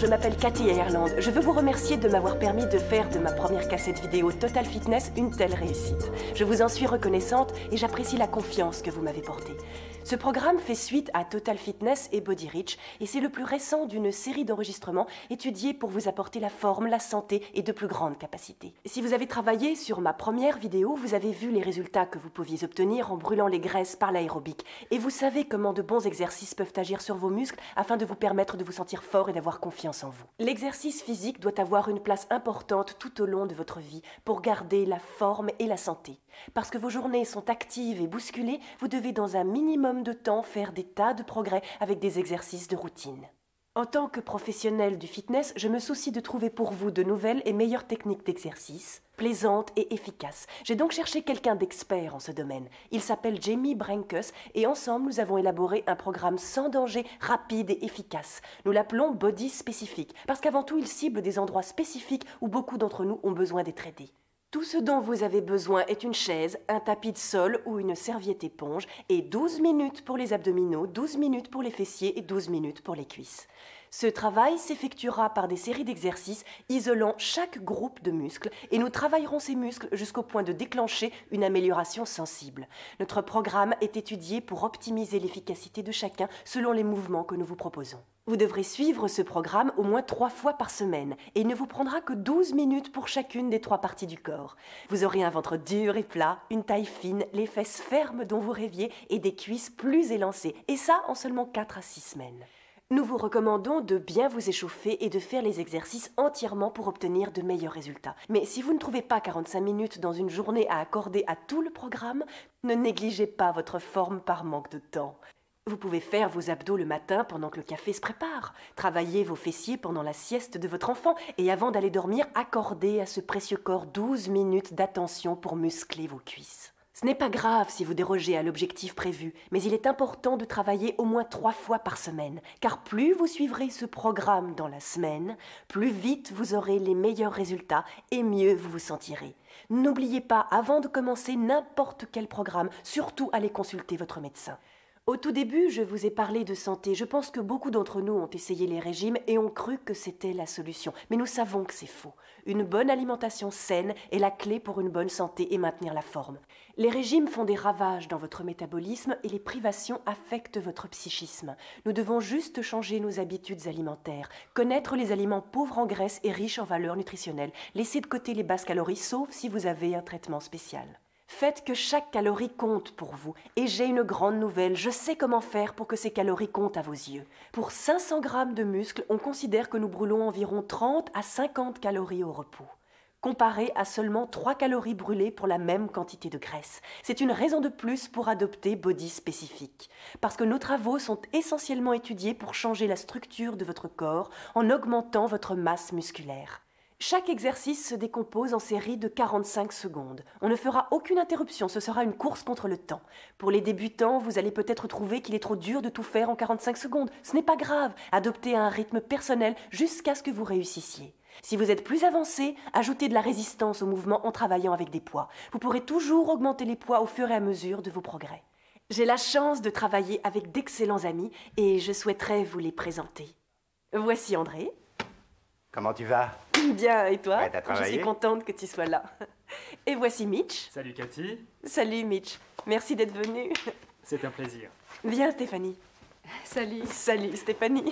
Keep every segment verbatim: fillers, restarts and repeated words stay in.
je m'appelle Cathy Ireland. Je veux vous remercier de m'avoir permis de faire de ma première cassette vidéo Total Fitness une telle réussite. Je vous en suis reconnaissante et j'apprécie la confiance que vous m'avez portée. Ce programme fait suite à Total Fitness et Body Rich et c'est le plus récent d'une série d'enregistrements étudiés pour vous apporter la forme, la santé et de plus grandes capacités. Si vous avez travaillé sur ma première vidéo, vous avez vu les résultats que vous pouviez obtenir en brûlant les graisses par l'aérobic et vous savez comment de bons exercices peuvent agir sur vos muscles afin de vous permettre de vous sentir fort et d'avoir confiance en vous. L'exercice physique doit avoir une place importante tout au long de votre vie pour garder la forme et la santé. Parce que vos journées sont actives et bousculées, vous devez dans un minimum de temps faire des tas de progrès avec des exercices de routine. En tant que professionnel du fitness, je me soucie de trouver pour vous de nouvelles et meilleures techniques d'exercice, plaisantes et efficaces. J'ai donc cherché quelqu'un d'expert en ce domaine. Il s'appelle Jamie Brenkus et ensemble nous avons élaboré un programme sans danger, rapide et efficace. Nous l'appelons Body Spécifique parce qu'avant tout il cible des endroits spécifiques où beaucoup d'entre nous ont besoin d'être aidés. Tout ce dont vous avez besoin est une chaise, un tapis de sol ou une serviette éponge et douze minutes pour les abdominaux, douze minutes pour les fessiers et douze minutes pour les cuisses. Ce travail s'effectuera par des séries d'exercices isolant chaque groupe de muscles et nous travaillerons ces muscles jusqu'au point de déclencher une amélioration sensible. Notre programme est étudié pour optimiser l'efficacité de chacun selon les mouvements que nous vous proposons. Vous devrez suivre ce programme au moins trois fois par semaine et il ne vous prendra que douze minutes pour chacune des trois parties du corps. Vous aurez un ventre dur et plat, une taille fine, les fesses fermes dont vous rêviez et des cuisses plus élancées, et ça en seulement quatre à six semaines. Nous vous recommandons de bien vous échauffer et de faire les exercices entièrement pour obtenir de meilleurs résultats. Mais si vous ne trouvez pas quarante-cinq minutes dans une journée à accorder à tout le programme, ne négligez pas votre forme par manque de temps. Vous pouvez faire vos abdos le matin pendant que le café se prépare, travailler vos fessiers pendant la sieste de votre enfant et avant d'aller dormir, accordez à ce précieux corps douze minutes d'attention pour muscler vos cuisses. Ce n'est pas grave si vous dérogez à l'objectif prévu, mais il est important de travailler au moins trois fois par semaine, car plus vous suivrez ce programme dans la semaine, plus vite vous aurez les meilleurs résultats et mieux vous vous sentirez. N'oubliez pas, avant de commencer n'importe quel programme, surtout allez consulter votre médecin. Au tout début, je vous ai parlé de santé. Je pense que beaucoup d'entre nous ont essayé les régimes et ont cru que c'était la solution. Mais nous savons que c'est faux. Une bonne alimentation saine est la clé pour une bonne santé et maintenir la forme. Les régimes font des ravages dans votre métabolisme et les privations affectent votre psychisme. Nous devons juste changer nos habitudes alimentaires, connaître les aliments pauvres en graisse et riches en valeurs nutritionnelles, laisser de côté les basses calories, sauf si vous avez un traitement spécial. Faites que chaque calorie compte pour vous. Et j'ai une grande nouvelle, je sais comment faire pour que ces calories comptent à vos yeux. Pour cinq cents grammes de muscles, on considère que nous brûlons environ trente à cinquante calories au repos, comparé à seulement trois calories brûlées pour la même quantité de graisse. C'est une raison de plus pour adopter Body Spécifique. Parce que nos travaux sont essentiellement étudiés pour changer la structure de votre corps en augmentant votre masse musculaire. Chaque exercice se décompose en séries de quarante-cinq secondes. On ne fera aucune interruption, ce sera une course contre le temps. Pour les débutants, vous allez peut-être trouver qu'il est trop dur de tout faire en quarante-cinq secondes. Ce n'est pas grave, adoptez un rythme personnel jusqu'à ce que vous réussissiez. Si vous êtes plus avancé, ajoutez de la résistance au mouvement en travaillant avec des poids. Vous pourrez toujours augmenter les poids au fur et à mesure de vos progrès. J'ai la chance de travailler avec d'excellents amis et je souhaiterais vous les présenter. Voici André. Comment tu vas? Bien, et toi? Ouais, t'as travaillé? Je suis contente que tu sois là. Et voici Mitch. Salut Cathy. Salut Mitch, merci d'être venu. C'est un plaisir. Viens Stéphanie. Salut. Salut Stéphanie.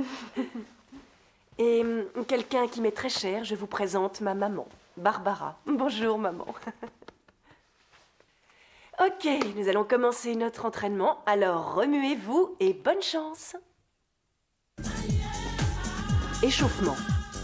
Et hum, quelqu'un qui m'est très cher, je vous présente ma maman, Barbara. Bonjour maman. Ok, nous allons commencer notre entraînement, alors remuez-vous et bonne chance. Échauffement.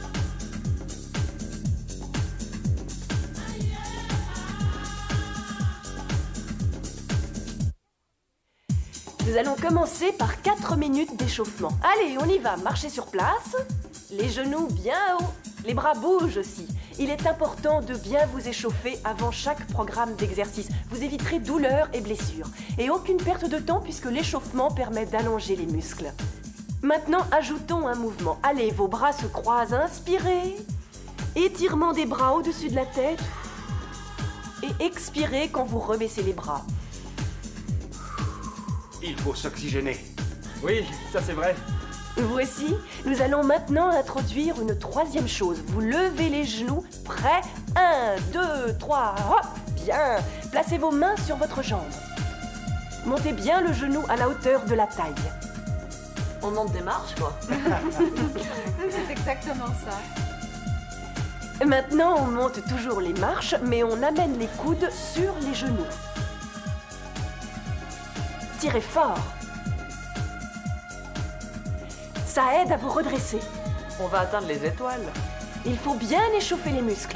Nous allons commencer par quatre minutes d'échauffement. Allez, on y va, marchez sur place. Les genoux bien hauts, les bras bougent aussi. Il est important de bien vous échauffer avant chaque programme d'exercice. Vous éviterez douleurs et blessures. Et aucune perte de temps puisque l'échauffement permet d'allonger les muscles. Maintenant, ajoutons un mouvement. Allez, vos bras se croisent, inspirez. Étirement des bras au-dessus de la tête. Et expirez quand vous rebaissez les bras. Il faut s'oxygéner. Oui, ça c'est vrai. Voici, nous allons maintenant introduire une troisième chose. Vous levez les genoux, prêts? Un, deux, trois, hop! Bien! Placez vos mains sur votre jambe. Montez bien le genou à la hauteur de la taille. On monte des marches, quoi. C'est exactement ça. Maintenant, on monte toujours les marches, mais on amène les coudes sur les genoux. Tirez fort. Ça aide à vous redresser. On va atteindre les étoiles. Il faut bien échauffer les muscles.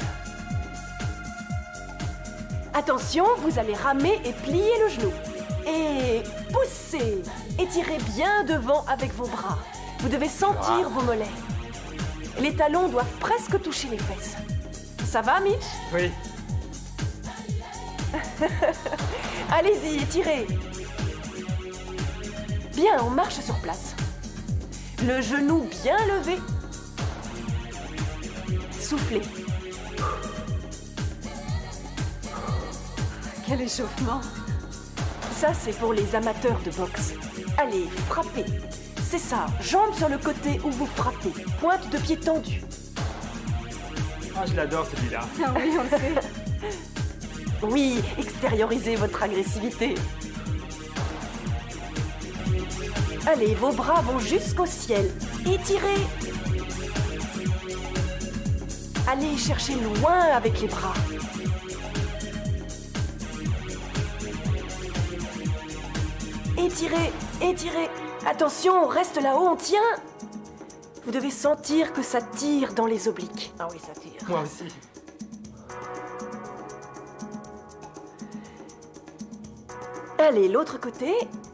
Attention, vous allez ramer et plier le genou. Et poussez. Étirez bien devant avec vos bras. Vous devez sentir vos mollets. Les talons doivent presque toucher les fesses. Ça va, Mitch? Oui. Allez-y, étirez. Bien, on marche sur place. Le genou bien levé. Soufflez. Quel échauffement. Ça, c'est pour les amateurs de boxe. Allez, frappez. C'est ça, jambes sur le côté où vous frappez. Pointe de pied tendue. Ah, je l'adore celui-là. Ah oui, on le sait. Oui, extériorisez votre agressivité. Allez, vos bras vont jusqu'au ciel. Étirez. Allez chercher loin avec les bras. Étirez, étirez. Attention, on reste là-haut, on tient. Vous devez sentir que ça tire dans les obliques. Ah oui, ça tire. Moi aussi. Allez, l'autre côté.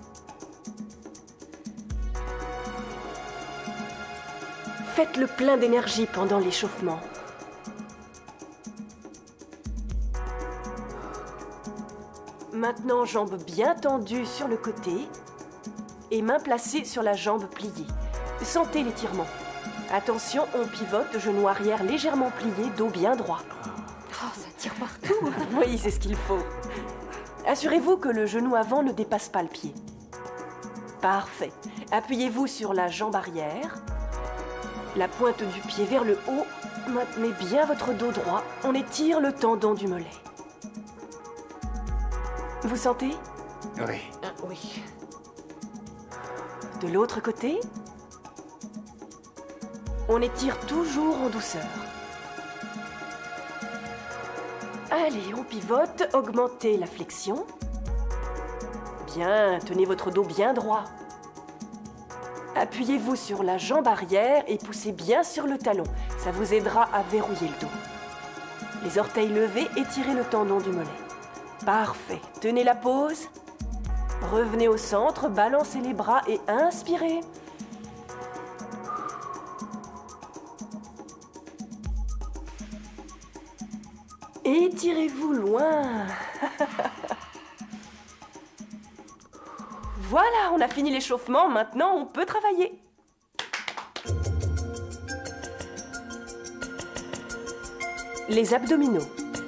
Faites le plein d'énergie pendant l'échauffement. Maintenant, jambes bien tendues sur le côté et mains placées sur la jambe pliée. Sentez l'étirement. Attention, on pivote, genou arrière légèrement plié, dos bien droit. Oh, ça tire partout. Oui, c'est ce qu'il faut. Assurez-vous que le genou avant ne dépasse pas le pied. Parfait. Appuyez-vous sur la jambe arrière. La pointe du pied vers le haut. Maintenez bien votre dos droit. On étire le tendon du mollet. Vous sentez? Oui. Ah, oui. De l'autre côté, on étire toujours en douceur. Allez, on pivote, augmentez la flexion. Bien, tenez votre dos bien droit. Appuyez-vous sur la jambe arrière et poussez bien sur le talon. Ça vous aidera à verrouiller le dos. Les orteils levés, étirez le tendon du mollet. Parfait. Tenez la pose. Revenez au centre, balancez les bras et inspirez. Étirez-vous loin. Voilà, on a fini l'échauffement. Maintenant, on peut travailler. Les abdominaux.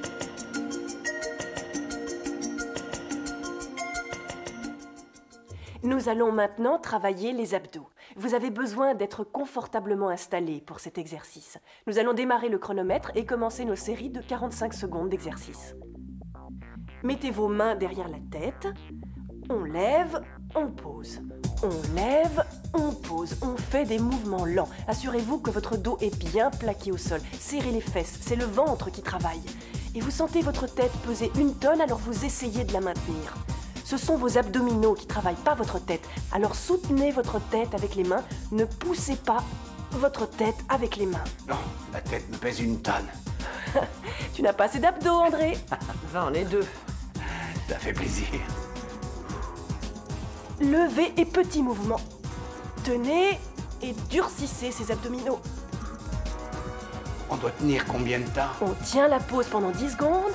Nous allons maintenant travailler les abdos. Vous avez besoin d'être confortablement installé pour cet exercice. Nous allons démarrer le chronomètre et commencer nos séries de quarante-cinq secondes d'exercice. Mettez vos mains derrière la tête. On lève, on pose. On lève, on pose. On fait des mouvements lents. Assurez-vous que votre dos est bien plaqué au sol. Serrez les fesses, c'est le ventre qui travaille. Et vous sentez votre tête peser une tonne, alors vous essayez de la maintenir. Ce sont vos abdominaux qui travaillent, pas votre tête. Alors soutenez votre tête avec les mains. Ne poussez pas votre tête avec les mains. Non, la tête me pèse une tonne. Tu n'as pas assez d'abdos, André. Va, on est deux. Ça fait plaisir. Levez et petits mouvements. Tenez et durcissez ces abdominaux. On doit tenir combien de temps? On tient la pose pendant dix secondes.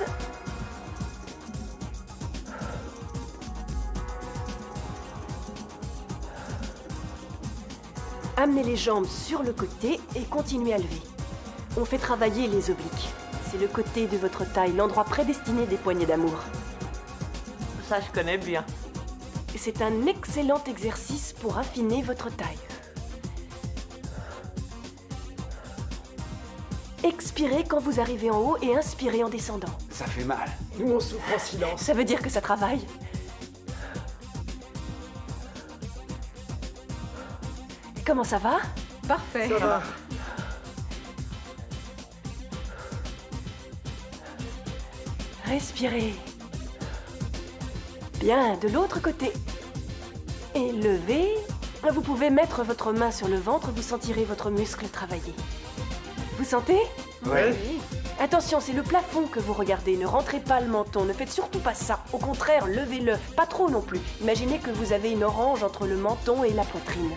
Amenez les jambes sur le côté et continuez à lever. On fait travailler les obliques. C'est le côté de votre taille, l'endroit prédestiné des poignées d'amour. Ça, je connais bien. C'est un excellent exercice pour affiner votre taille. Expirez quand vous arrivez en haut et inspirez en descendant. Ça fait mal. Nous, on souffre en silence. Ça veut dire que ça travaille. Comment ça va? Parfait. Ça va. Respirez. Bien, de l'autre côté. Et levez. Vous pouvez mettre votre main sur le ventre, vous sentirez votre muscle travailler. Vous sentez? Ouais. Attention, c'est le plafond que vous regardez. Ne rentrez pas le menton, ne faites surtout pas ça. Au contraire, levez-le. Pas trop non plus. Imaginez que vous avez une orange entre le menton et la poitrine.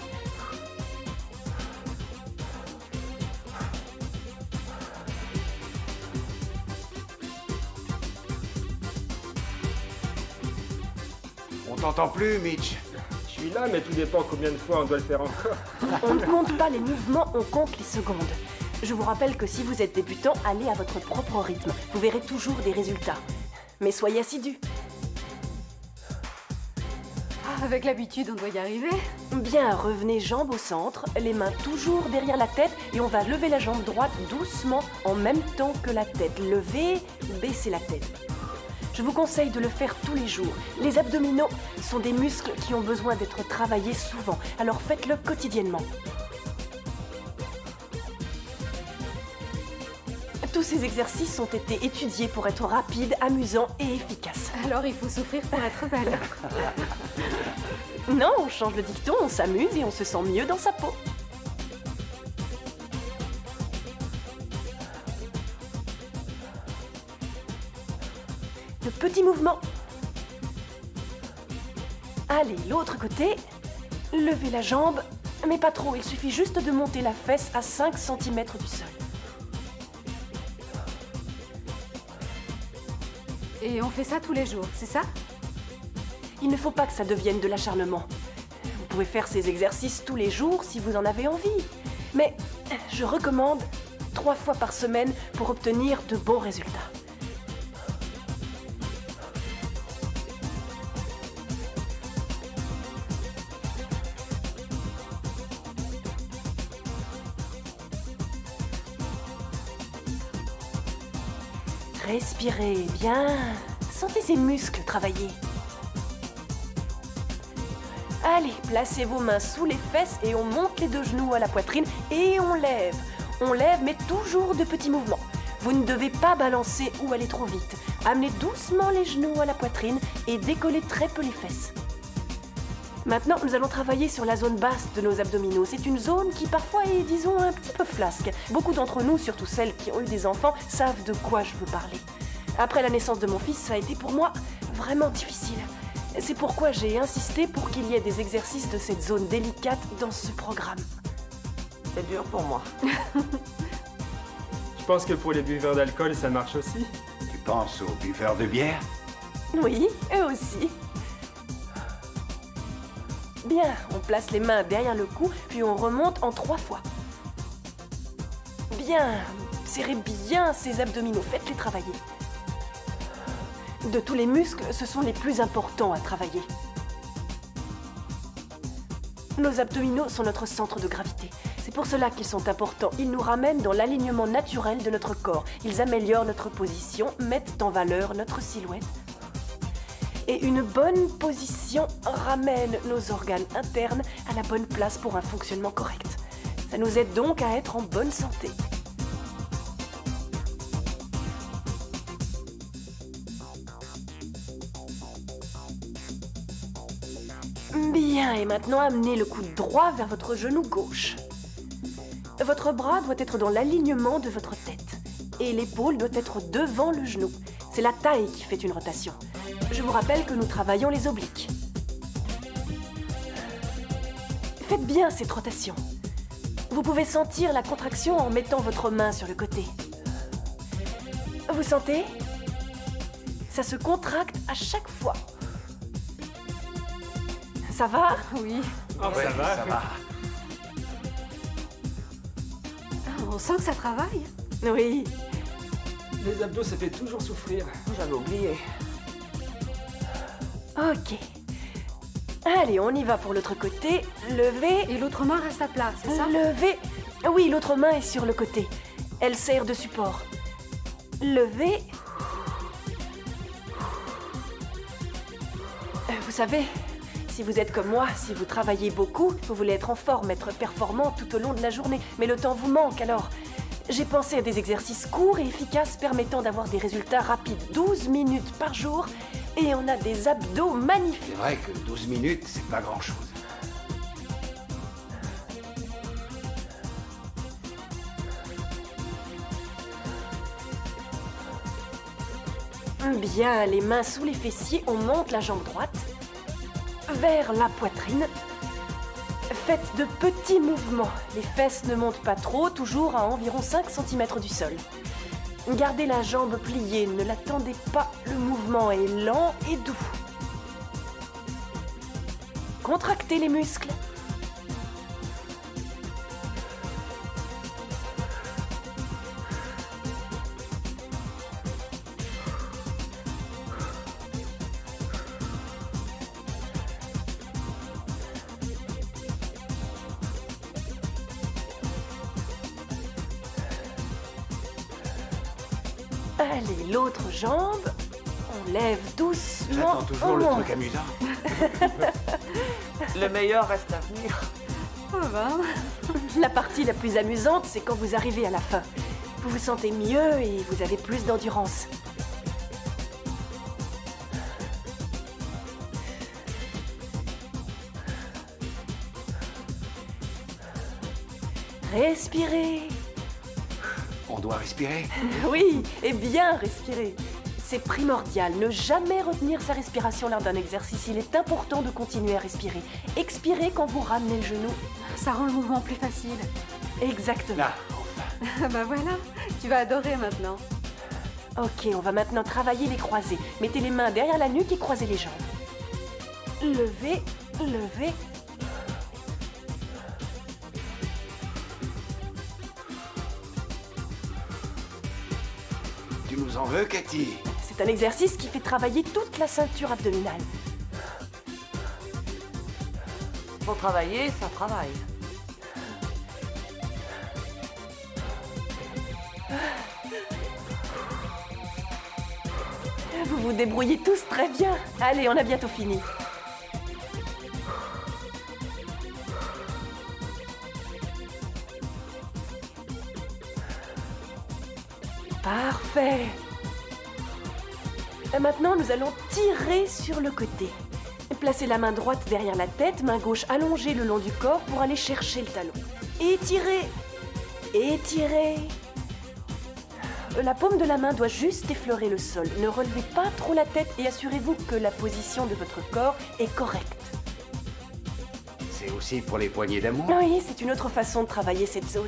On t'entend plus, Mitch. Je suis là, mais tout dépend combien de fois on doit le faire encore. On ne compte pas les mouvements, on compte les secondes. Je vous rappelle que si vous êtes débutant, allez à votre propre rythme. Vous verrez toujours des résultats. Mais soyez assidus. Ah, avec l'habitude, on doit y arriver. Bien, revenez jambes au centre, les mains toujours derrière la tête et on va lever la jambe droite doucement en même temps que la tête. Levez, baissez la tête. Je vous conseille de le faire tous les jours. Les abdominaux sont des muscles qui ont besoin d'être travaillés souvent, alors faites-le quotidiennement. Tous ces exercices ont été étudiés pour être rapides, amusants et efficaces. Alors, il faut souffrir pour être belle. Non, on change le dicton, on s'amuse et on se sent mieux dans sa peau. De petits mouvements. Allez, l'autre côté. Levez la jambe, mais pas trop. Il suffit juste de monter la fesse à cinq centimètres du sol. Et on fait ça tous les jours, c'est ça? Il ne faut pas que ça devienne de l'acharnement. Vous pouvez faire ces exercices tous les jours si vous en avez envie. Mais je recommande trois fois par semaine pour obtenir de bons résultats. Respirez bien. Sentez ces muscles travailler. Allez, placez vos mains sous les fesses et on monte les deux genoux à la poitrine et on lève. On lève, mais toujours de petits mouvements. Vous ne devez pas balancer ou aller trop vite. Amenez doucement les genoux à la poitrine et décollez très peu les fesses. Maintenant, nous allons travailler sur la zone basse de nos abdominaux. C'est une zone qui parfois est, disons, un petit peu flasque. Beaucoup d'entre nous, surtout celles qui ont eu des enfants, savent de quoi je veux parler. Après la naissance de mon fils, ça a été pour moi vraiment difficile. C'est pourquoi j'ai insisté pour qu'il y ait des exercices de cette zone délicate dans ce programme. C'est dur pour moi. Je pense que pour les buveurs d'alcool, ça marche aussi. Tu penses aux buveurs de bière? Oui, eux aussi. Bien, on place les mains derrière le cou, puis on remonte en trois fois. Bien, serrez bien ces abdominaux, faites-les travailler. De tous les muscles, ce sont les plus importants à travailler. Nos abdominaux sont notre centre de gravité. C'est pour cela qu'ils sont importants. Ils nous ramènent dans l'alignement naturel de notre corps. Ils améliorent notre position, mettent en valeur notre silhouette. Et une bonne position ramène nos organes internes à la bonne place pour un fonctionnement correct. Ça nous aide donc à être en bonne santé. Bien, et maintenant amenez le coude droit vers votre genou gauche. Votre bras doit être dans l'alignement de votre tête. Et l'épaule doit être devant le genou. C'est la taille qui fait une rotation. Je vous rappelle que nous travaillons les obliques. Faites bien cette rotation. Vous pouvez sentir la contraction en mettant votre main sur le côté. Vous sentez? Ça se contracte à chaque fois. Ça va? Oui. Oh, Ouais, ça va. ça va. Ah, on sent que ça travaille. Oui. Les abdos, ça fait toujours souffrir. J'avais oublié. Ok. Allez, on y va pour l'autre côté. Levez. Et l'autre main reste à plat, c'est ça? Levez. Oui, l'autre main est sur le côté. Elle sert de support. Levez. Euh, Vous savez, si vous êtes comme moi, si vous travaillez beaucoup, vous voulez être en forme, être performant tout au long de la journée. Mais le temps vous manque, alors j'ai pensé à des exercices courts et efficaces permettant d'avoir des résultats rapides. douze minutes par jour et on a des abdos magnifiques. C'est vrai que douze minutes, c'est pas grand-chose. Bien, les mains sous les fessiers, on monte la jambe droite vers la poitrine. Faites de petits mouvements. Les fesses ne montent pas trop, toujours à environ cinq centimètres du sol. Gardez la jambe pliée, ne la tendez pas. Le mouvement est lent et doux. Contractez les muscles. Allez, l'autre jambe. On lève doucement. J'attends toujours on le monte. truc amusant. Le meilleur reste à venir. Oh ben, La partie la plus amusante, c'est quand vous arrivez à la fin. Vous vous sentez mieux et vous avez plus d'endurance. Respirez. On doit respirer. Oui, et bien respirer. C'est primordial, ne jamais retenir sa respiration lors d'un exercice. Il est important de continuer à respirer. Expirez quand vous ramenez le genou. ça rend le mouvement plus facile. Exactement. Là, enfin. Bah voilà, tu vas adorer maintenant. Ok, on va maintenant travailler les croisés. Mettez les mains derrière la nuque et croisez les jambes. Levez, levez. Tu nous en veux, Cathy? C'est un exercice qui fait travailler toute la ceinture abdominale. Pour travailler, ça travaille. Vous vous débrouillez tous très bien. Allez, on a bientôt fini. Parfait. Et maintenant, nous allons tirer sur le côté. Placez la main droite derrière la tête, main gauche allongée le long du corps pour aller chercher le talon. Étirez. Étirez. La paume de la main doit juste effleurer le sol. Ne relevez pas trop la tête et assurez-vous que la position de votre corps est correcte. C'est aussi pour les poignées d'amour? Oui, c'est une autre façon de travailler cette zone.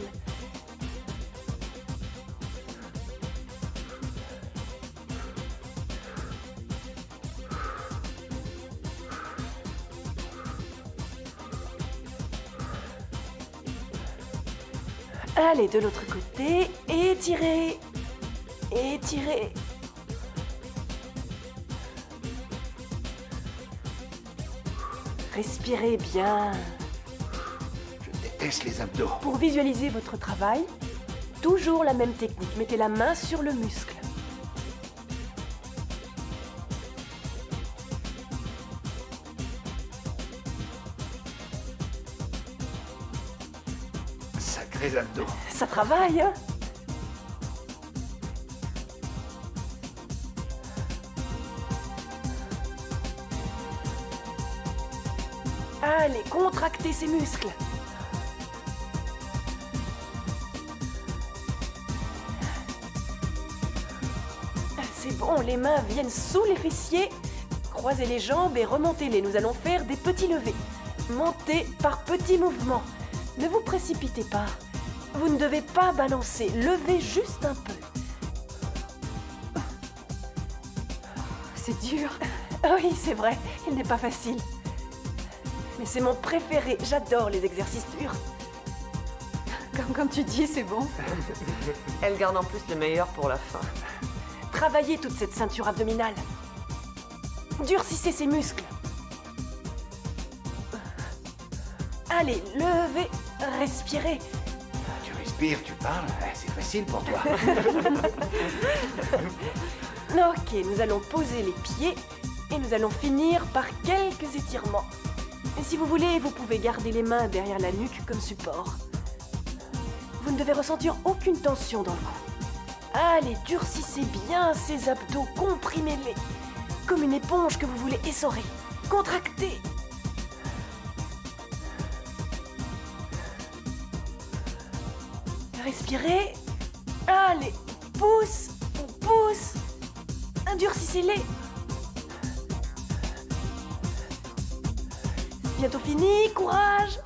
Allez, de l'autre côté, étirez, étirez. Respirez bien. Je déteste les abdos. Pour visualiser votre travail, toujours la même technique. Mettez la main sur le muscle. Sacrés abdos. Ça travaille, hein? Allez, contractez ces muscles. C'est bon, les mains viennent sous les fessiers. Croisez les jambes et remontez-les. Nous allons faire des petits levés. Montez par petits mouvements. Ne vous précipitez pas. Vous ne devez pas balancer. Levez juste un peu. C'est dur. Oui, c'est vrai, il n'est pas facile. Mais c'est mon préféré. J'adore les exercices durs. Comme, comme tu dis, c'est bon. Elle garde en plus le meilleur pour la fin. Travaillez toute cette ceinture abdominale. Durcissez ces muscles. Allez, levez, respirez. Tu risques respires, tu parles, c'est facile pour toi. Ok, nous allons poser les pieds et nous allons finir par quelques étirements. Et si vous voulez, vous pouvez garder les mains derrière la nuque comme support. Vous ne devez ressentir aucune tension dans le cou. Allez, durcissez bien ces abdos, comprimez-les. Comme une éponge que vous voulez essorer. Contractez. Respirez. Allez, pousse, pousse. Durcissez-les. Bientôt fini, courage.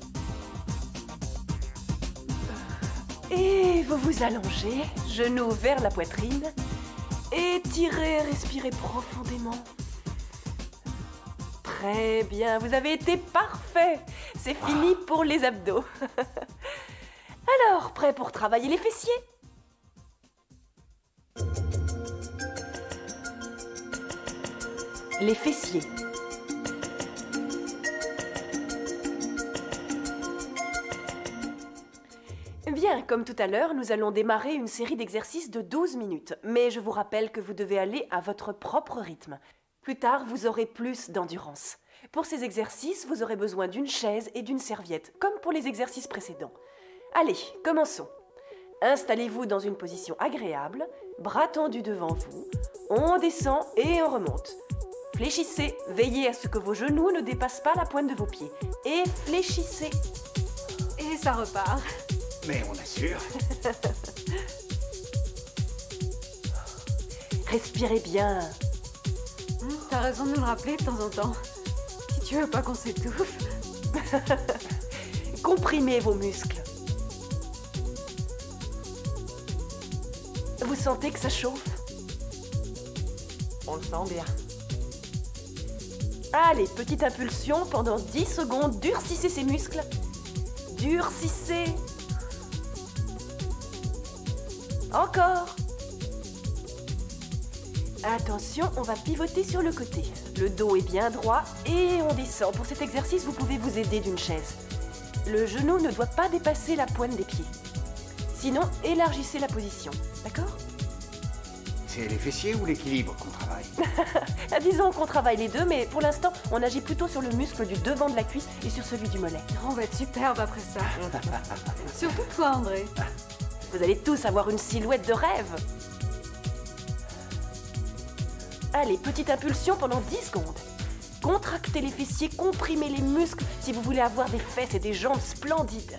Et vous vous allongez, genoux vers la poitrine. Étirez, respirez profondément. Très bien, vous avez été parfait. C'est fini pour les abdos. Alors, prêt pour travailler les fessiers? Les fessiers. Bien, comme tout à l'heure, nous allons démarrer une série d'exercices de douze minutes. Mais je vous rappelle que vous devez aller à votre propre rythme. Plus tard, vous aurez plus d'endurance. Pour ces exercices, vous aurez besoin d'une chaise et d'une serviette, comme pour les exercices précédents. Allez, commençons. Installez-vous dans une position agréable, bras tendus devant vous. On descend et on remonte. Fléchissez, veillez à ce que vos genoux ne dépassent pas la pointe de vos pieds. Et fléchissez. Et ça repart. Mais on assure. Respirez bien. Hum, T'as raison de nous le rappeler de temps en temps. Si tu veux pas qu'on s'étouffe. Comprimez vos muscles. Vous sentez que ça chauffe? On le sent bien. Allez, petite impulsion pendant dix secondes. Durcissez ces muscles. Durcissez. Encore. Attention, on va pivoter sur le côté. Le dos est bien droit et on descend. Pour cet exercice, vous pouvez vous aider d'une chaise. Le genou ne doit pas dépasser la pointe des pieds. Sinon, élargissez la position. D'accord? C'est les fessiers ou l'équilibre qu'on travaille? Disons qu'on travaille les deux, mais pour l'instant, on agit plutôt sur le muscle du devant de la cuisse et sur celui du mollet. On va être superbe après ça. Surtout toi, André. Vous allez tous avoir une silhouette de rêve. Allez, petite impulsion pendant dix secondes. Contractez les fessiers, comprimez les muscles si vous voulez avoir des fesses et des jambes splendides.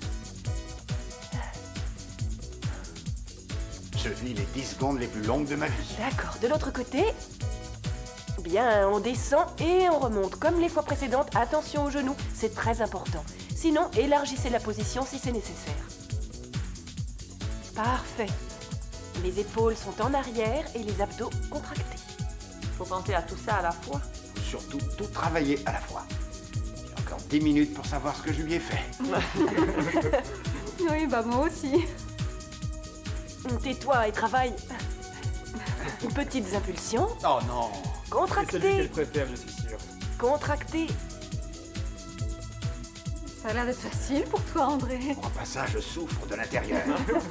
Je vis les dix secondes les plus longues de ma vie. D'accord, de l'autre côté. Bien, on descend et on remonte. Comme les fois précédentes, attention aux genoux, c'est très important. Sinon, élargissez la position si c'est nécessaire. Parfait. Les épaules sont en arrière et les abdos contractés. Faut penser à tout ça à la fois. Faut surtout tout travailler à la fois. J'ai encore dix minutes pour savoir ce que je lui ai fait. Oui, bah moi aussi. Tais-toi et travaille. Petites impulsions. Oh non. C'est celui Contractez. qu'elle préfère, je suis sûr. Contractez. Ça a l'air d'être facile pour toi, André. Pour un passage, je souffre de l'intérieur.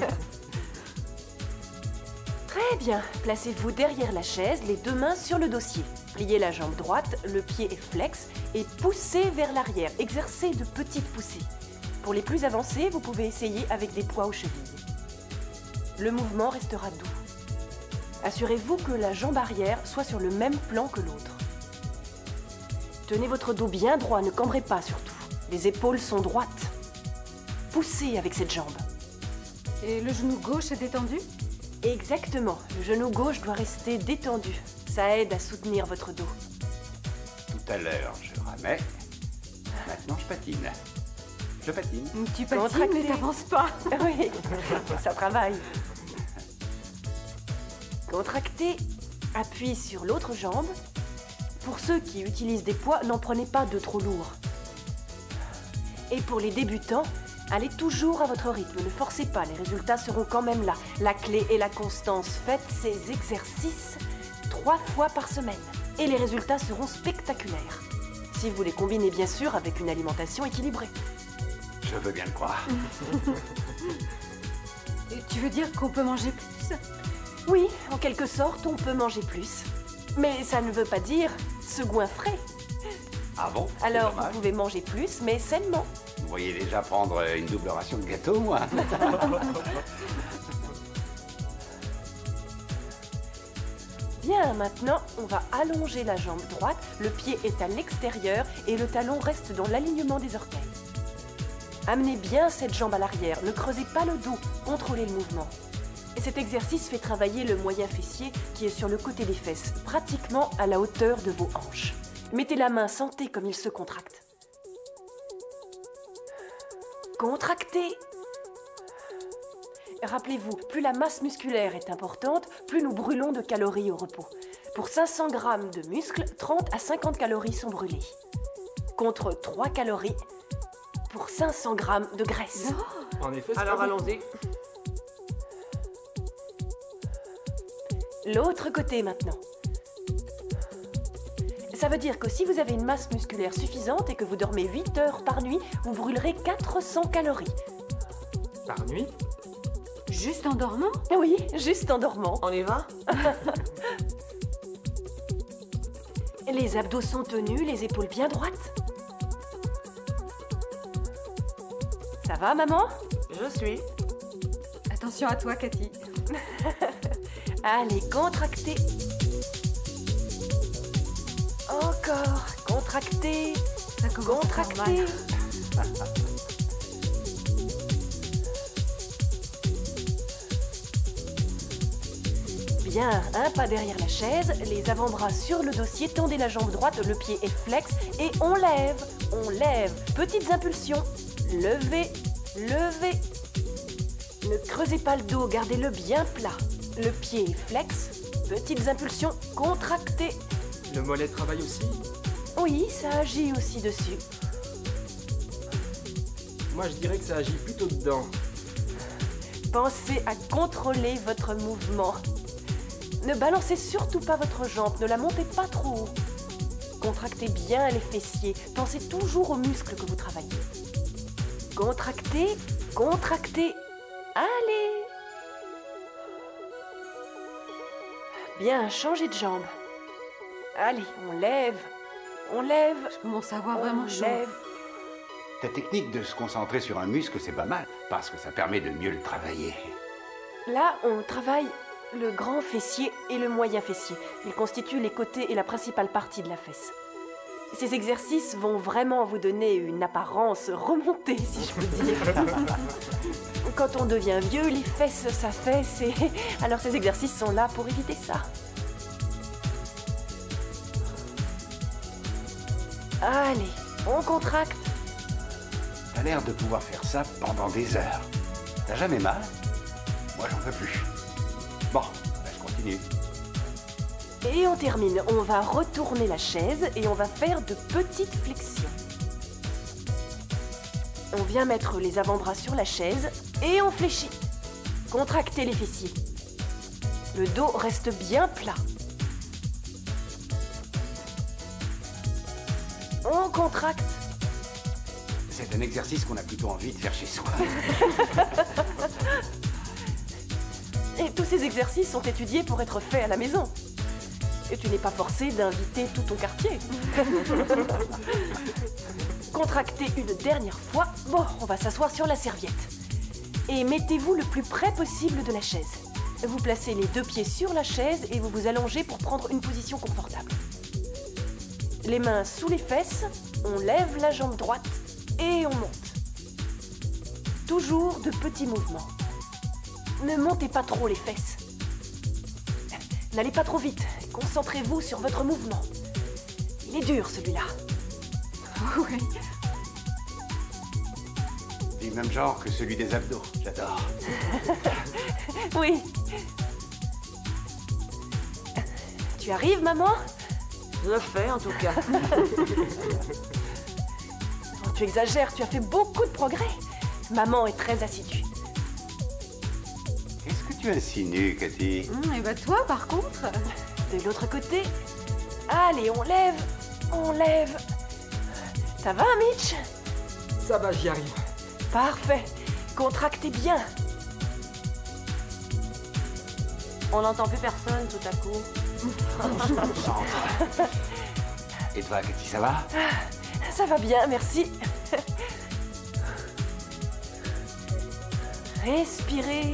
Très bien. Placez-vous derrière la chaise, les deux mains sur le dossier. Pliez la jambe droite, le pied est flex et poussez vers l'arrière. Exercez de petites poussées. Pour les plus avancés, vous pouvez essayer avec des poids aux chevilles. Le mouvement restera doux. Assurez-vous que la jambe arrière soit sur le même plan que l'autre. Tenez votre dos bien droit, ne cambrez pas surtout. Les épaules sont droites. Poussez avec cette jambe. Et le genou gauche est détendu? Exactement, le genou gauche doit rester détendu. Ça aide à soutenir votre dos. Tout à l'heure, je ramais. Maintenant, je patine. Je patine. Tu patines, Contractez. mais t'avances pas. Oui, ça travaille. Contractez, appuyez sur l'autre jambe. Pour ceux qui utilisent des poids, n'en prenez pas de trop lourds. Et pour les débutants, allez toujours à votre rythme, ne forcez pas, les résultats seront quand même là. La clé est la constance. Faites ces exercices trois fois par semaine et les résultats seront spectaculaires. Si vous les combinez bien sûr avec une alimentation équilibrée. Je veux bien le croire. Et tu veux dire qu'on peut manger plus? Oui, en quelque sorte, on peut manger plus. Mais ça ne veut pas dire se goinfrer. Ah bon? C'est Alors, vous dommage. pouvez manger plus, mais sainement. Vous voyez déjà prendre une double ration de gâteau, moi. Bien, maintenant, on va allonger la jambe droite. Le pied est à l'extérieur et le talon reste dans l'alignement des orteils. Amenez bien cette jambe à l'arrière. Ne creusez pas le dos. Contrôlez le mouvement. Et cet exercice fait travailler le moyen fessier qui est sur le côté des fesses, pratiquement à la hauteur de vos hanches. Mettez la main, sentez comme il se contracte. Contractez. Rappelez-vous, plus la masse musculaire est importante, plus nous brûlons de calories au repos. Pour cinq cents grammes de muscles, trente à cinquante calories sont brûlées. Contre trois calories pour cinq cents grammes de graisse. En effet, c'est Alors pas beaucoup. allons-y. L'autre côté maintenant. Ça veut dire que si vous avez une masse musculaire suffisante et que vous dormez huit heures par nuit, vous brûlerez quatre cents calories. Par nuit? Juste en dormant? Oui, juste en dormant. On y va? Les abdos sont tenus, les épaules bien droites. Ça va, maman? Je suis. Attention à toi, Cathy. Allez, contractez. Encore, contractez. Ça commence à faire Contractez. mal. Bien, un pas derrière la chaise, les avant-bras sur le dossier, tendez la jambe droite, le pied est flex et on lève, on lève. Petites impulsions, levez, levez. Ne creusez pas le dos, gardez-le bien plat. Le pied est flex, petites impulsions, contractez. Le mollet travaille aussi? Oui, ça agit aussi dessus. Moi, je dirais que ça agit plutôt dedans. Pensez à contrôler votre mouvement. Ne balancez surtout pas votre jambe, ne la montez pas trop haut. Contractez bien les fessiers, pensez toujours aux muscles que vous travaillez. Contractez, contractez. Allez! Bien, changez de jambe. Allez, on lève, on lève, Je commence à avoir on vraiment chaud. lève. Ta technique de se concentrer sur un muscle, c'est pas mal, parce que ça permet de mieux le travailler. Là, on travaille le grand fessier et le moyen fessier. Ils constituent les côtés et la principale partie de la fesse. Ces exercices vont vraiment vous donner une apparence remontée, si je peux dire. Quand on devient vieux, les fesses s'affaissent et... Alors ces exercices sont là pour éviter ça. Allez, on contracte. T'as l'air de pouvoir faire ça pendant des heures. T'as jamais mal? Moi, j'en peux plus. Bon, ben, je continue. Et on termine. On va retourner la chaise et on va faire de petites flexions. On vient mettre les avant-bras sur la chaise et on fléchit. Contractez les fessiers. Le dos reste bien plat. On contracte. C'est un exercice qu'on a plutôt envie de faire chez soi. Et tous ces exercices sont étudiés pour être faits à la maison. Et tu n'es pas forcé d'inviter tout ton quartier. Contractez une dernière fois. Bon, on va s'asseoir sur la serviette. Et mettez-vous le plus près possible de la chaise. Vous placez les deux pieds sur la chaise et vous vous allongez pour prendre une position confortable. Les mains sous les fesses, on lève la jambe droite et on monte. Toujours de petits mouvements. Ne montez pas trop les fesses. N'allez pas trop vite. Concentrez-vous sur votre mouvement. Il est dur, celui-là. Oui. Du même genre que celui des abdos. J'adore. Oui. Tu arrives, maman? Je le fais en tout cas. Oh, tu exagères, tu as fait beaucoup de progrès. Maman est très assidue. Qu'est-ce que tu insinues, Cathy? Hum, et bah toi, par contre... De l'autre côté. Allez, on lève. On lève. Ça va, Mitch? Ça va, j'y arrive. Parfait. Contractez bien. On n'entend plus personne tout à coup. Concentre. Et toi, Cathy, ça va? Ça va bien, merci. Respirez.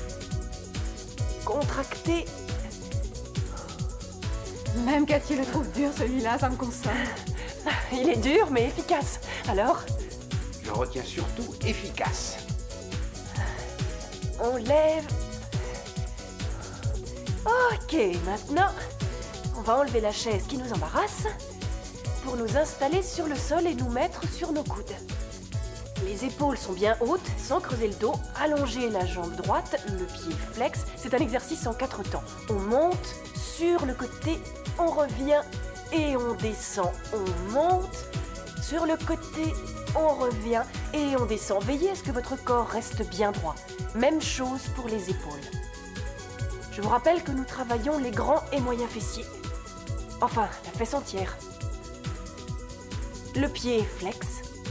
Contractez. Même Cathy le trouve dur, celui-là, ça me console. Il est dur, mais efficace. Alors, Je retiens surtout efficace. on lève. Ok, maintenant, on va enlever la chaise qui nous embarrasse pour nous installer sur le sol et nous mettre sur nos coudes. Les épaules sont bien hautes, sans creuser le dos. Allongez la jambe droite, le pied flex. C'est un exercice en quatre temps. On monte sur le côté, on revient et on descend. On monte sur le côté, on revient et on descend. Veillez à ce que votre corps reste bien droit. Même chose pour les épaules. Je vous rappelle que nous travaillons les grands et moyens fessiers. Enfin, la fesse entière. Le pied flex.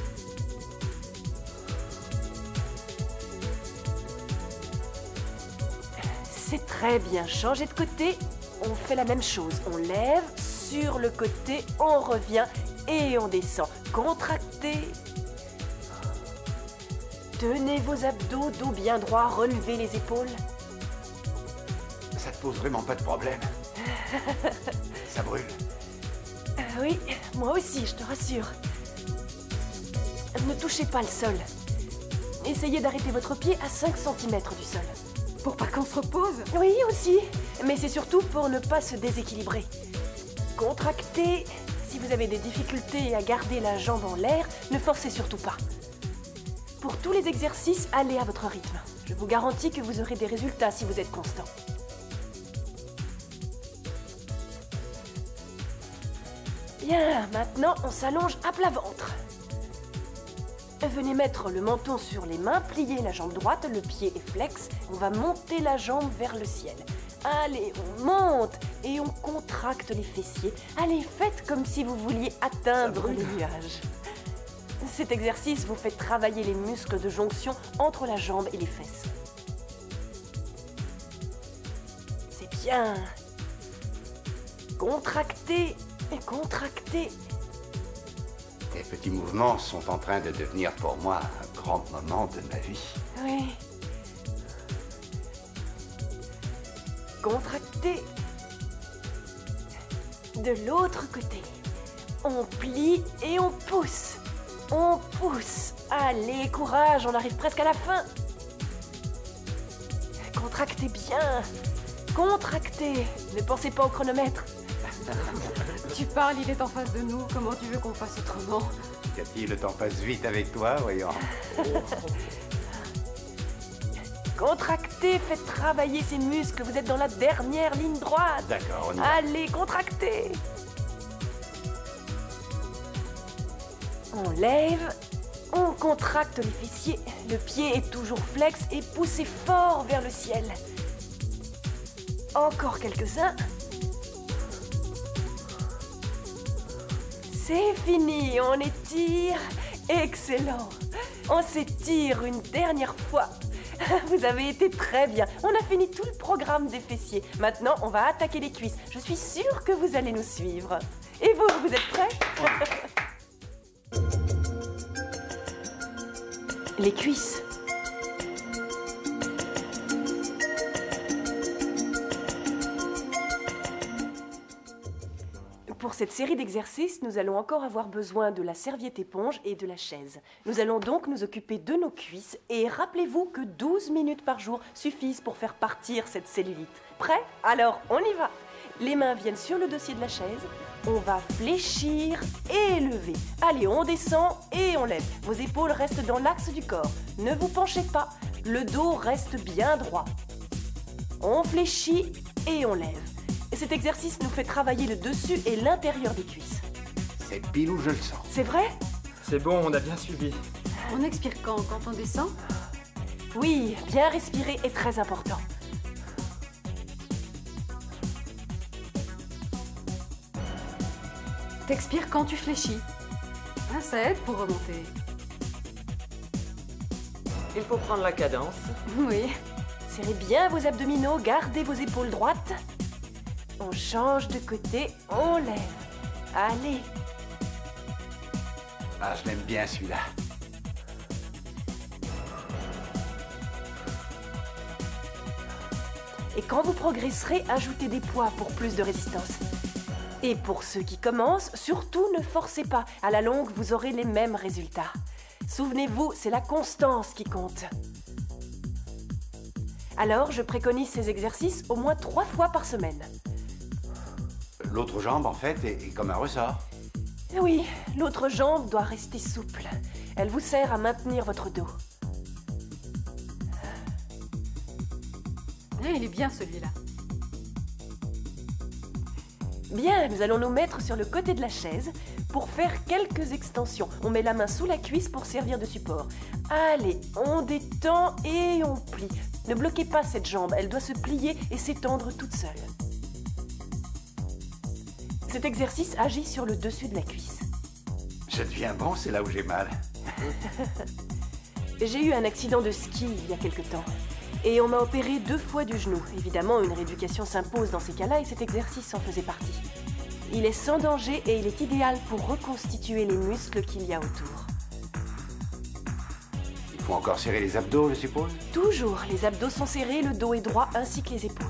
C'est très bien. Changez de côté. On fait la même chose. On lève sur le côté, on revient et on descend. Contractez. Tenez vos abdos, dos bien droit, relevez les épaules. Ça te pose vraiment pas de problème. Ça brûle. Euh, oui, moi aussi, je te rassure. Ne touchez pas le sol. Essayez d'arrêter votre pied à cinq centimètres du sol. Pour pas qu'on se repose. Oui, aussi. Mais c'est surtout pour ne pas se déséquilibrer. Contractez. Si vous avez des difficultés à garder la jambe en l'air, ne forcez surtout pas. Pour tous les exercices, allez à votre rythme. Je vous garantis que vous aurez des résultats si vous êtes constant. Bien, maintenant on s'allonge à plat ventre. Venez mettre le menton sur les mains, pliez la jambe droite, le pied est flex. On va monter la jambe vers le ciel. Allez, on monte et on contracte les fessiers. Allez, faites comme si vous vouliez atteindre les nuages. Cet exercice vous fait travailler les muscles de jonction entre la jambe et les fesses. C'est bien. Contractez et contractez. Tes petits mouvements sont en train de devenir pour moi un grand moment de ma vie. Oui. Contractez. De l'autre côté. On plie et on pousse. On pousse. Allez, courage, on arrive presque à la fin. Contractez bien. Contractez. Ne pensez pas au chronomètre. Tu parles, il est en face de nous. Comment tu veux qu'on fasse autrement? Cathy, le temps passe vite avec toi, voyons. Contractez, faites travailler ces muscles. Vous êtes dans la dernière ligne droite. D'accord, on y va. Allez, contractez. On lève, on contracte les fessiers. Le pied est toujours flex et poussez fort vers le ciel. Encore quelques-uns. C'est fini, on étire. Excellent. On s'étire une dernière fois. Vous avez été très bien. On a fini tout le programme des fessiers. Maintenant, on va attaquer les cuisses. Je suis sûre que vous allez nous suivre. Et vous, vous êtes prêts? Les cuisses. Pour cette série d'exercices, nous allons encore avoir besoin de la serviette éponge et de la chaise. Nous allons donc nous occuper de nos cuisses et rappelez-vous que douze minutes par jour suffisent pour faire partir cette cellulite. Prêt? Alors, on y va! Les mains viennent sur le dossier de la chaise. On va fléchir et lever. Allez, on descend et on lève. Vos épaules restent dans l'axe du corps. Ne vous penchez pas. Le dos reste bien droit. On fléchit et on lève. Et cet exercice nous fait travailler le dessus et l'intérieur des cuisses. C'est pile où je le sens. C'est vrai? C'est bon, on a bien suivi. On expire quand? Quand on descend? Oui, bien respirer est très important. T'expires quand tu fléchis. Ah, ça aide pour remonter. Il faut prendre la cadence. Oui, Serrez bien vos abdominaux, gardez vos épaules droites. On change de côté, on lève. Allez. Ah, je l'aime bien celui-là. Et quand vous progresserez, ajoutez des poids pour plus de résistance. Et pour ceux qui commencent, surtout ne forcez pas. À la longue, vous aurez les mêmes résultats. Souvenez-vous, c'est la constance qui compte. Alors, je préconise ces exercices au moins trois fois par semaine. L'autre jambe, en fait, est, est comme un ressort. Oui, l'autre jambe doit rester souple. Elle vous sert à maintenir votre dos. Eh, il est bien celui-là. Bien, nous allons nous mettre sur le côté de la chaise pour faire quelques extensions. On met la main sous la cuisse pour servir de support. Allez, on détend et on plie. Ne bloquez pas cette jambe, elle doit se plier et s'étendre toute seule. Cet exercice agit sur le dessus de la cuisse. Je deviens bon, c'est là où j'ai mal. J'ai eu un accident de ski il y a quelque temps. Et on m'a opéré deux fois du genou. Évidemment, une rééducation s'impose dans ces cas-là et cet exercice en faisait partie. Il est sans danger et il est idéal pour reconstituer les muscles qu'il y a autour. Il faut encore serrer les abdos, je suppose? Toujours, les abdos sont serrés, le dos est droit ainsi que les épaules.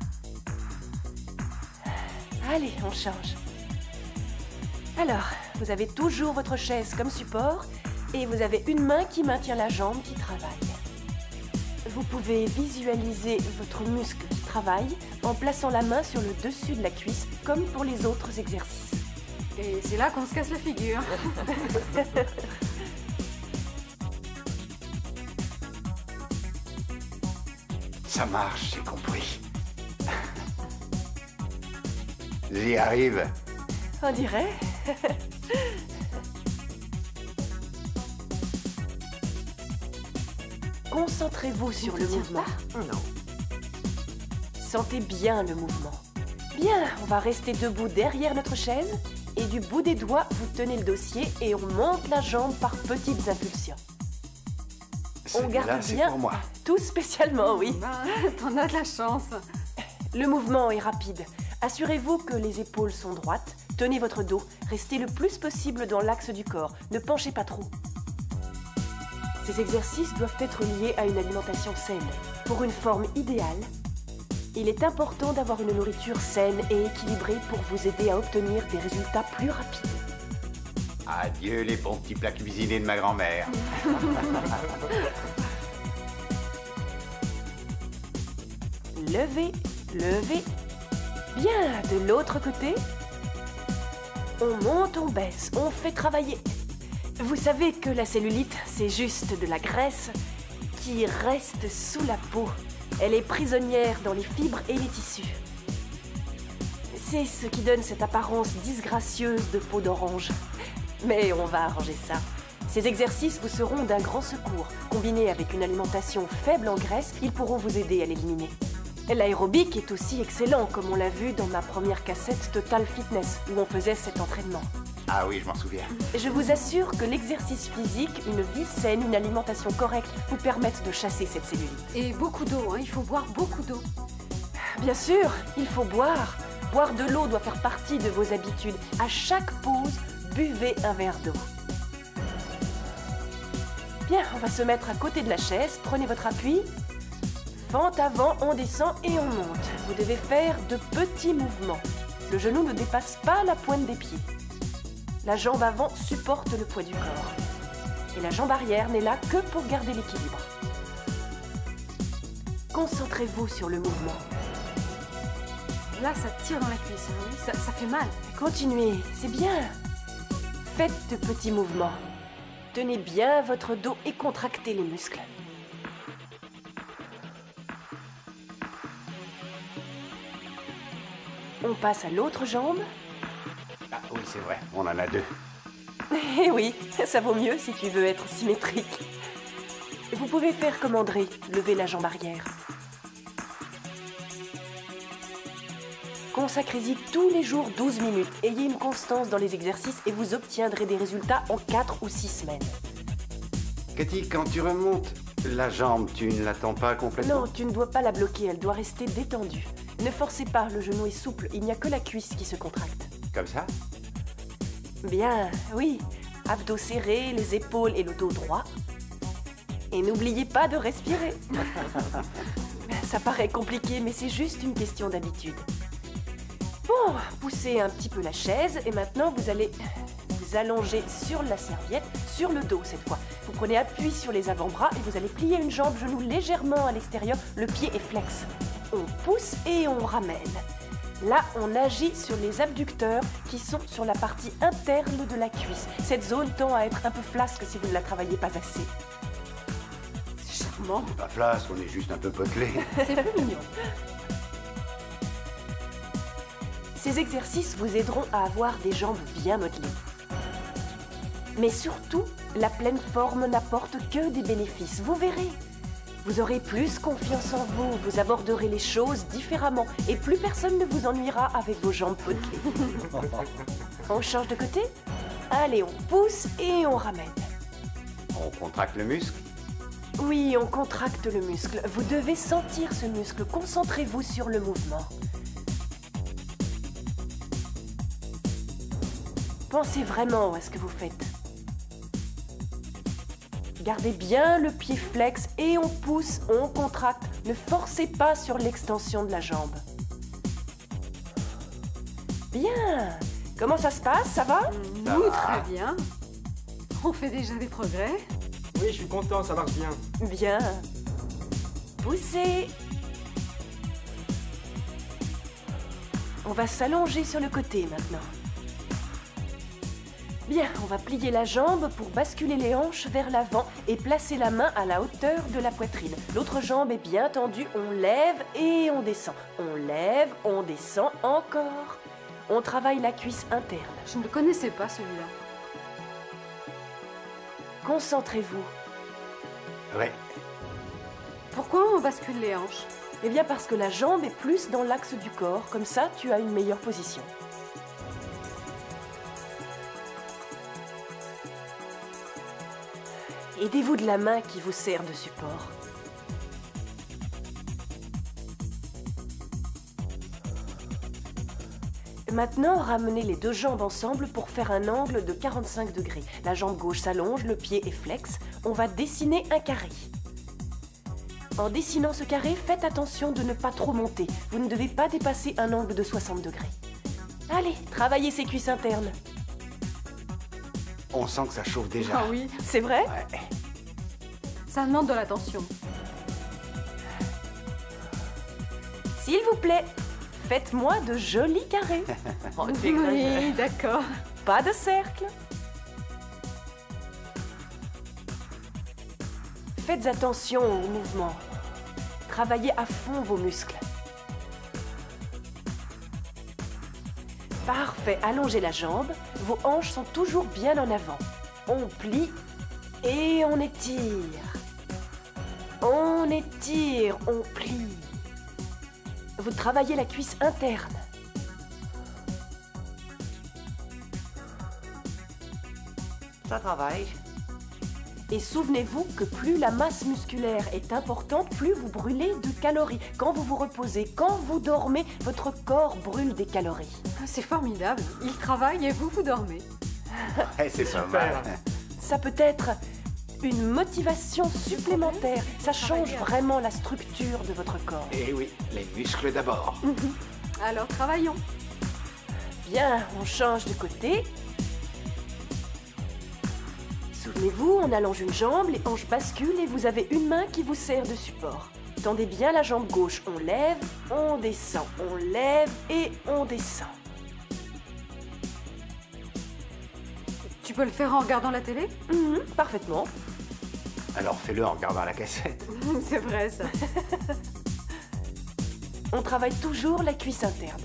Allez, on change. Alors, vous avez toujours votre chaise comme support et vous avez une main qui maintient la jambe qui travaille. Vous pouvez visualiser votre muscle qui travaille en plaçant la main sur le dessus de la cuisse, comme pour les autres exercices. Et c'est là qu'on se casse la figure. Ça marche, j'ai compris. J'y arrive. On dirait. Concentrez-vous sur le mouvement. Non. Sentez bien le mouvement. Bien, on va rester debout derrière notre chaise et du bout des doigts, vous tenez le dossier et on monte la jambe par petites impulsions. On garde Celui-là, c'est bien, pour moi. tout spécialement, oui. Ben, t'en as de la chance. Le mouvement est rapide. Assurez-vous que les épaules sont droites. Tenez votre dos. Restez le plus possible dans l'axe du corps. Ne penchez pas trop. Ces exercices doivent être liés à une alimentation saine. Pour une forme idéale, il est important d'avoir une nourriture saine et équilibrée pour vous aider à obtenir des résultats plus rapides. Adieu les bons petits plats cuisinés de ma grand-mère. Levez, levez. Bien, de l'autre côté. On monte, on baisse, on fait travailler. Vous savez que la cellulite, c'est juste de la graisse qui reste sous la peau. Elle est prisonnière dans les fibres et les tissus. C'est ce qui donne cette apparence disgracieuse de peau d'orange. Mais on va arranger ça. Ces exercices vous seront d'un grand secours. Combinés avec une alimentation faible en graisse, ils pourront vous aider à l'éliminer. L'aérobic est aussi excellent, comme on l'a vu dans ma première cassette Total Fitness, où on faisait cet entraînement. Ah oui, je m'en souviens. Je vous assure que l'exercice physique, une vie saine, une alimentation correcte vous permettent de chasser cette cellulite. Et beaucoup d'eau, hein, il faut boire beaucoup d'eau. Bien sûr, il faut boire. Boire de l'eau doit faire partie de vos habitudes. À chaque pause, buvez un verre d'eau. Bien, on va se mettre à côté de la chaise. Prenez votre appui. Fente avant, on descend et on monte. Vous devez faire de petits mouvements. Le genou ne dépasse pas la pointe des pieds. La jambe avant supporte le poids du corps. Et la jambe arrière n'est là que pour garder l'équilibre. Concentrez-vous sur le mouvement. Là, ça tire dans la cuisse, hein, oui, ça, ça fait mal. Continuez, c'est bien. Faites de petits mouvements. Tenez bien votre dos et contractez les muscles. On passe à l'autre jambe. Ah oui, c'est vrai, on en a deux. Eh oui, ça vaut mieux si tu veux être symétrique. Vous pouvez faire comme André, lever la jambe arrière. Consacrez-y tous les jours douze minutes. Ayez une constance dans les exercices et vous obtiendrez des résultats en quatre ou six semaines. Cathy, quand tu remontes La jambe, tu ne l'attends pas complètement? Non, tu ne dois pas la bloquer, elle doit rester détendue. Ne forcez pas, le genou est souple, il n'y a que la cuisse qui se contracte. Comme ça? Bien, oui. Abdos serrés, les épaules et le dos droit. Et n'oubliez pas de respirer. Ça paraît compliqué, mais c'est juste une question d'habitude. Bon, poussez un petit peu la chaise et maintenant vous allez vous allonger sur la serviette, sur le dos cette fois. Vous prenez appui sur les avant-bras et vous allez plier une jambe, genou légèrement à l'extérieur, le pied est flex. On pousse et on ramène. Là, on agit sur les abducteurs qui sont sur la partie interne de la cuisse. Cette zone tend à être un peu flasque si vous ne la travaillez pas assez. C'est charmant. C'est pas flasque, on est juste un peu potelé. C'est plus mignon. Ces exercices vous aideront à avoir des jambes bien modelées. Mais surtout, la pleine forme n'apporte que des bénéfices, vous verrez. Vous aurez plus confiance en vous, vous aborderez les choses différemment et plus personne ne vous ennuiera avec vos jambes potelées. On change de côté? Allez, on pousse et on ramène. On contracte le muscle? Oui, on contracte le muscle. Vous devez sentir ce muscle. Concentrez-vous sur le mouvement. Pensez vraiment à ce que vous faites. Gardez bien le pied flex et on pousse, on contracte. Ne forcez pas sur l'extension de la jambe. Bien. Comment ça se passe? Ça va? Ça Nous, va. très bien. On fait déjà des progrès. Oui, je suis content, ça marche bien. Bien. Poussez. On va s'allonger sur le côté maintenant. Bien, on va plier la jambe pour basculer les hanches vers l'avant et placer la main à la hauteur de la poitrine. L'autre jambe est bien tendue, on lève et on descend. On lève, on descend encore. On travaille la cuisse interne. Je ne le connaissais pas, celui-là. Concentrez-vous. Ouais. Pourquoi on bascule les hanches? Eh bien parce que la jambe est plus dans l'axe du corps, comme ça tu as une meilleure position. Aidez-vous de la main qui vous sert de support. Maintenant, ramenez les deux jambes ensemble pour faire un angle de quarante-cinq degrés. La jambe gauche s'allonge, le pied est flex. On va dessiner un carré. En dessinant ce carré, faites attention de ne pas trop monter. Vous ne devez pas dépasser un angle de soixante degrés. Allez, travaillez ces cuisses internes. On sent que ça chauffe déjà. Ah oui, C'est vrai? Ouais. ça demande de l'attention. S'il vous plaît, faites-moi de jolis carrés. Oh, tu es Oui, grave. d'accord. Pas de cercle. Faites attention aux mouvements. Travaillez à fond vos muscles. Parfait, allongez la jambe. Vos hanches sont toujours bien en avant. On plie et on étire. On étire, on plie. Vous travaillez la cuisse interne. Ça travaille. Et souvenez-vous que plus la masse musculaire est importante, plus vous brûlez de calories. Quand vous vous reposez, quand vous dormez, votre corps brûle des calories. C'est formidable. Il travaille et vous, vous dormez. Ouais, c'est pas Super. mal. Ça peut être une motivation supplémentaire. Ça change vraiment la structure de votre corps. Eh oui, les muscles d'abord. Alors, travaillons. Bien, on change de côté. Souvenez-vous, on allonge une jambe, les hanches basculent et vous avez une main qui vous sert de support. Tendez bien la jambe gauche, on lève, on descend, on lève et on descend. Tu peux le faire en regardant la télé? Mhm, parfaitement. Alors fais-le en regardant la cassette. C'est vrai, ça. On travaille toujours la cuisse interne.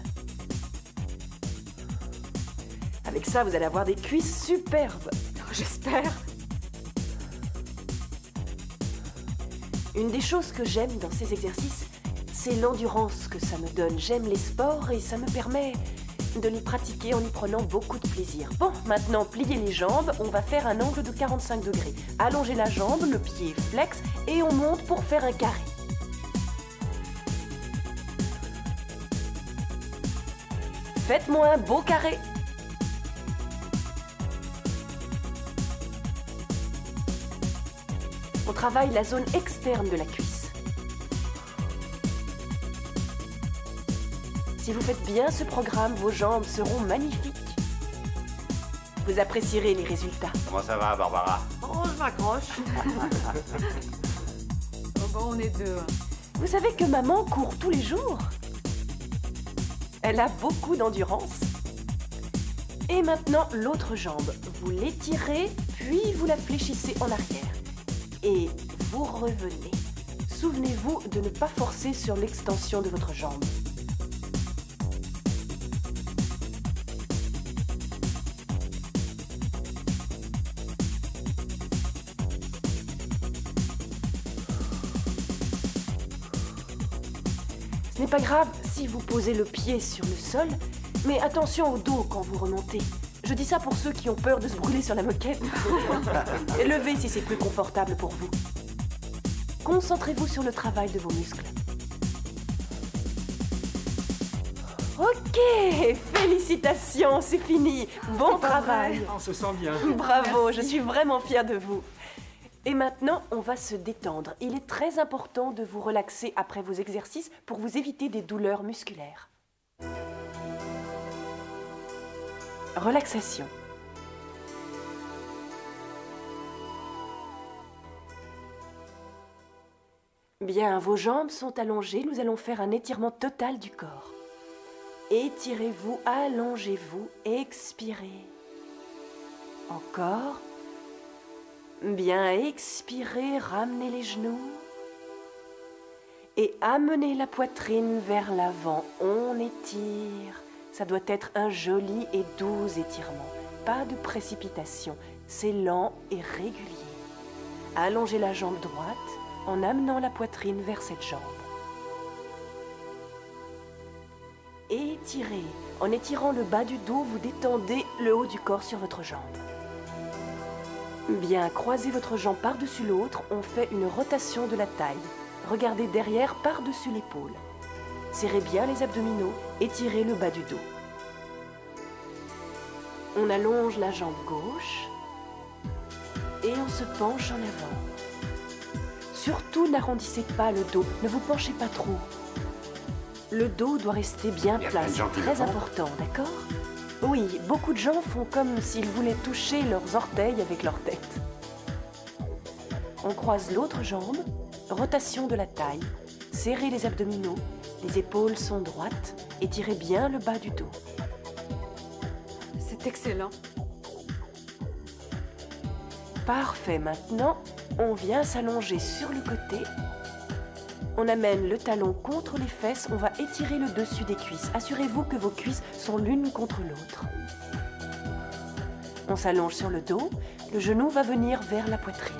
Avec ça, vous allez avoir des cuisses superbes. J'espère. Une des choses que j'aime dans ces exercices, c'est l'endurance que ça me donne. J'aime les sports et ça me permet de les pratiquer en y prenant beaucoup de plaisir. Bon, maintenant, pliez les jambes, on va faire un angle de quarante-cinq degrés. Allongez la jambe, le pied flex et on monte pour faire un carré. Faites-moi un beau carré. On travaille la zone externe de la cuisse. Si vous faites bien ce programme, vos jambes seront magnifiques. Vous apprécierez les résultats. Comment ça va, Barbara? Oh, je m'accroche. Oh bon, on est deux. Vous savez que maman court tous les jours? Elle a beaucoup d'endurance. Et maintenant, l'autre jambe. Vous l'étirez, puis vous la fléchissez en arrière. Et vous revenez. Souvenez-vous de ne pas forcer sur l'extension de votre jambe. Ce n'est pas grave si vous posez le pied sur le sol, mais attention au dos quand vous remontez. Je dis ça pour ceux qui ont peur de se brûler sur la moquette. Et levez si c'est plus confortable pour vous. Concentrez-vous sur le travail de vos muscles. Ok, félicitations, c'est fini. Bon travail. On se sent bien. Bravo, Merci. je suis vraiment fière de vous. Et maintenant, on va se détendre. Il est très important de vous relaxer après vos exercices pour vous éviter des douleurs musculaires. Relaxation. Bien, vos jambes sont allongées. Nous allons faire un étirement total du corps. Étirez-vous, allongez-vous, expirez. Encore. Bien, expirez, ramenez les genoux. Et amenez la poitrine vers l'avant. On étire. Ça doit être un joli et doux étirement. Pas de précipitation. C'est lent et régulier. Allongez la jambe droite en amenant la poitrine vers cette jambe. Étirez. En étirant le bas du dos, vous détendez le haut du corps sur votre jambe. Bien, croisez votre jambe par-dessus l'autre, on fait une rotation de la taille. Regardez derrière par-dessus l'épaule. Serrez bien les abdominaux, étirez le bas du dos. On allonge la jambe gauche et on se penche en avant. Surtout, n'arrondissez pas le dos, ne vous penchez pas trop. Le dos doit rester bien Il y a plat, plein de gens c'est qui le très font. important, d'accord ? Oui, beaucoup de gens font comme s'ils voulaient toucher leurs orteils avec leur tête. On croise l'autre jambe, rotation de la taille, serrez les abdominaux, les épaules sont droites, étirez bien le bas du dos. C'est excellent. Parfait, maintenant, on vient s'allonger sur le côté. On amène le talon contre les fesses, on va étirer le dessus des cuisses. Assurez-vous que vos cuisses sont l'une contre l'autre. On s'allonge sur le dos, le genou va venir vers la poitrine.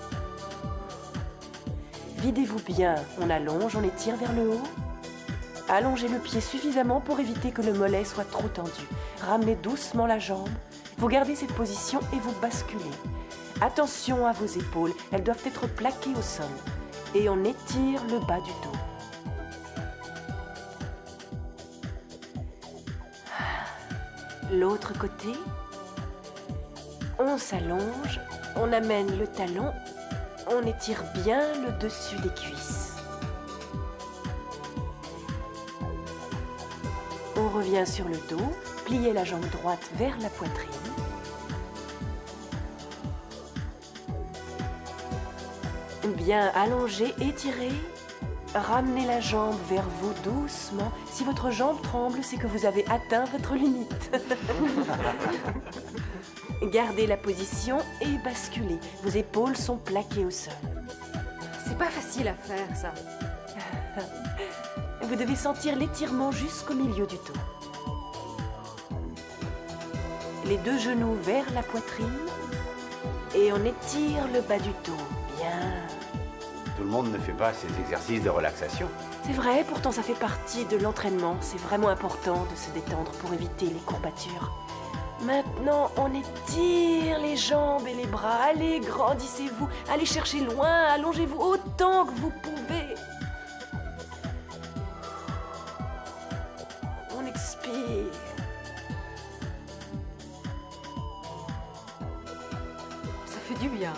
Videz-vous bien, on allonge, on étire vers le haut. Allongez le pied suffisamment pour éviter que le mollet soit trop tendu. Ramenez doucement la jambe. Vous gardez cette position et vous basculez. Attention à vos épaules, elles doivent être plaquées au sol. Et on étire le bas du dos. L'autre côté. On s'allonge, on amène le talon, on étire bien le dessus des cuisses. On revient sur le dos, pliez la jambe droite vers la poitrine. Bien allongé, étiré. Ramenez la jambe vers vous doucement. Si votre jambe tremble, c'est que vous avez atteint votre limite. Gardez la position et basculez. Vos épaules sont plaquées au sol. C'est pas facile à faire, ça. Vous devez sentir l'étirement jusqu'au milieu du dos. Les deux genoux vers la poitrine. Et on étire le bas du dos. Bien. Tout le monde ne fait pas ces exercices de relaxation. C'est vrai, pourtant ça fait partie de l'entraînement. C'est vraiment important de se détendre pour éviter les courbatures. Maintenant, on étire les jambes et les bras. Allez, grandissez-vous. Allez chercher loin. Allongez-vous autant que vous pouvez. On expire. Ça fait du bien.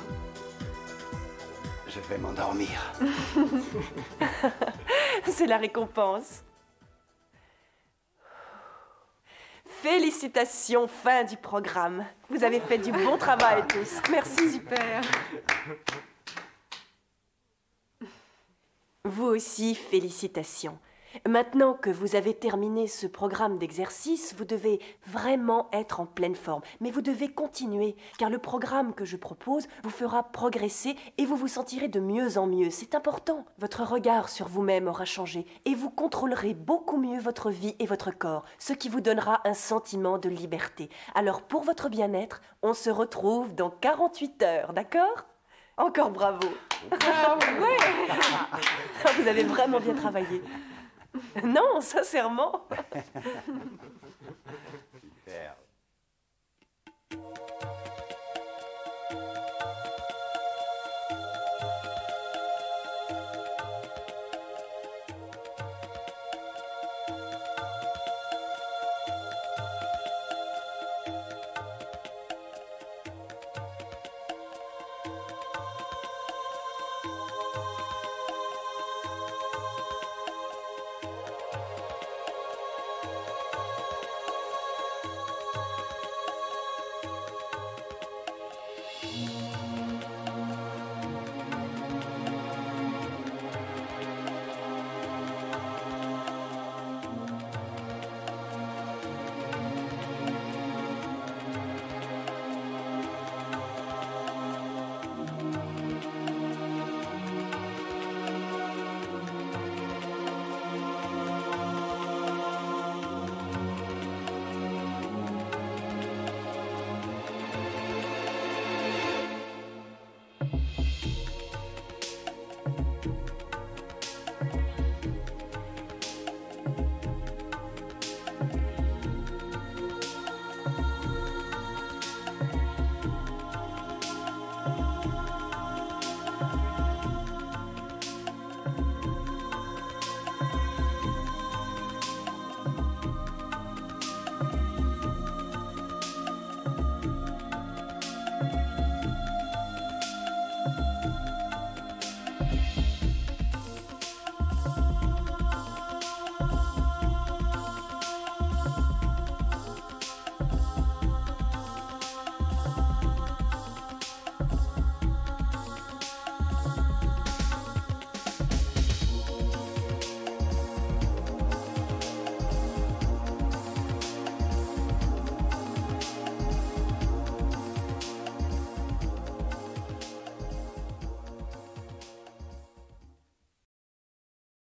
Je vais m'endormir. C'est la récompense. Félicitations, fin du programme. Vous avez fait du bon travail tous. Merci. Super. Vous aussi, félicitations. Maintenant que vous avez terminé ce programme d'exercice, vous devez vraiment être en pleine forme. Mais vous devez continuer, car le programme que je propose vous fera progresser et vous vous sentirez de mieux en mieux. C'est important. Votre regard sur vous-même aura changé et vous contrôlerez beaucoup mieux votre vie et votre corps, ce qui vous donnera un sentiment de liberté. Alors, pour votre bien-être, on se retrouve dans quarante-huit heures, d'accord ? Encore bravo. Ah ouais. Vous avez vraiment bien travaillé. Non, sincèrement.